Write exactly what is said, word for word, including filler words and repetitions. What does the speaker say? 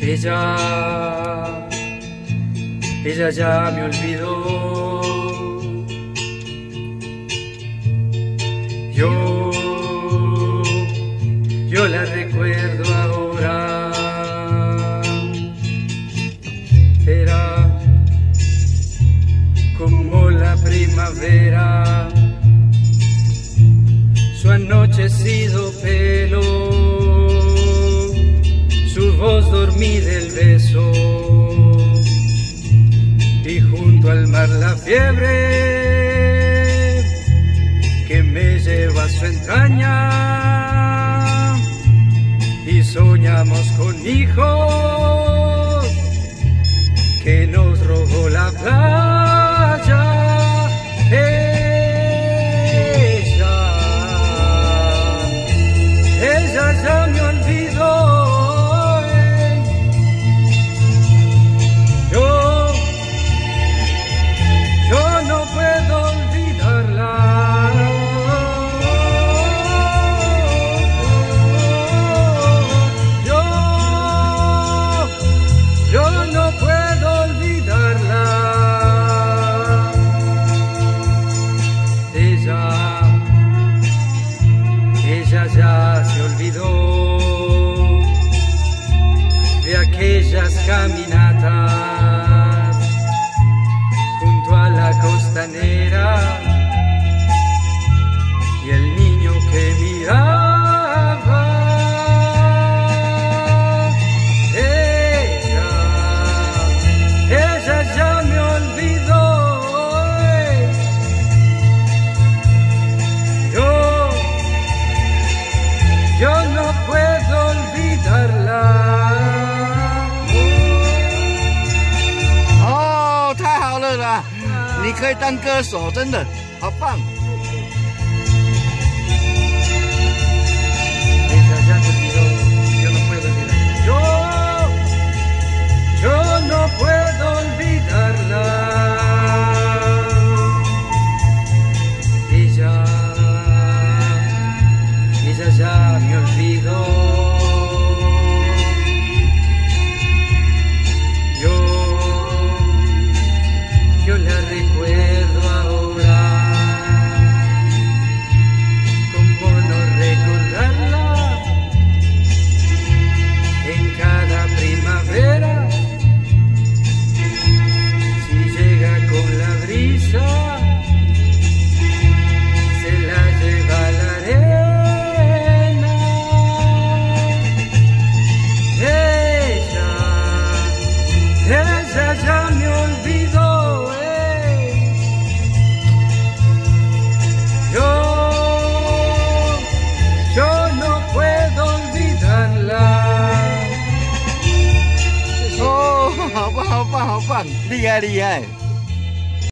Ella, ella ya me olvidó. Yo, yo la recuerdo ahora. Era como la primavera, su anochecido pelo, su voz dormida el beso, y junto al mar la fiebre que me lleva a su entraña, y soñamos con hijos que nos robó la playa. Ella, ella ya me olvidó. Yo, yo no puedo olvidarla. Yo, yo no puedo olvidarla. Ella, ella ya se olvidó de aquellas caminatas junto a la costanera, y el niño que miraba. Ella, ella ya me olvidó. Yo, yo no puedo olvidarla. 哦，太好了啦！你可以当歌手，真的好棒。 Ella ya me olvidó, yo no puedo olvidarla. Yo, yo no puedo olvidarla. Ella, ella ya me olvidó. Yo, yo la recuerdo ahora. ¿Cómo no recordarla? En cada primavera, si llega con la brisa, se la lleva a la arena. Ella, ella ya me olvidó. eh. Yo, yo no puedo olvidarla. 哦，好棒，好棒，好棒，厉害，厉害。